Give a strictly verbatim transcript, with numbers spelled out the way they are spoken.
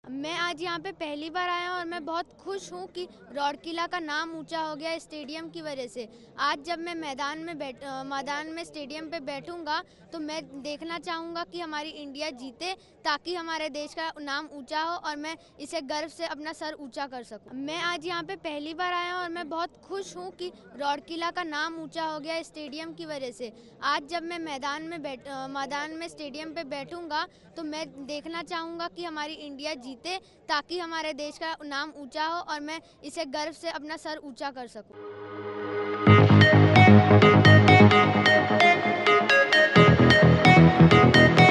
मैं आज यहाँ पे पहली बार आया हूँ और मैं बहुत खुश हूँ कि रौड़किला का नाम ऊंचा हो गया स्टेडियम की वजह से। आज जब मैं मैदान में बैठ मैदान में स्टेडियम पे बैठूंगा तो मैं देखना चाहूँगा कि हमारी इंडिया जीते, ताकि हमारे देश का नाम ऊंचा हो और मैं इसे गर्व से अपना सर ऊंचा कर सकूँ। मैं आज यहाँ पे पहली बार आया हूँ और मैं बहुत खुश हूँ कि रौड़किला का नाम ऊंचा हो गया स्टेडियम की वजह से। आज जब मैं मैदान में बैठ मैदान में स्टेडियम पे बैठूंगा तो मैं देखना चाहूँगा कि हमारी इंडिया जीते, ताकि हमारे देश का नाम ऊंचा हो और मैं इसे गर्व से अपना सर ऊंचा कर सकूं।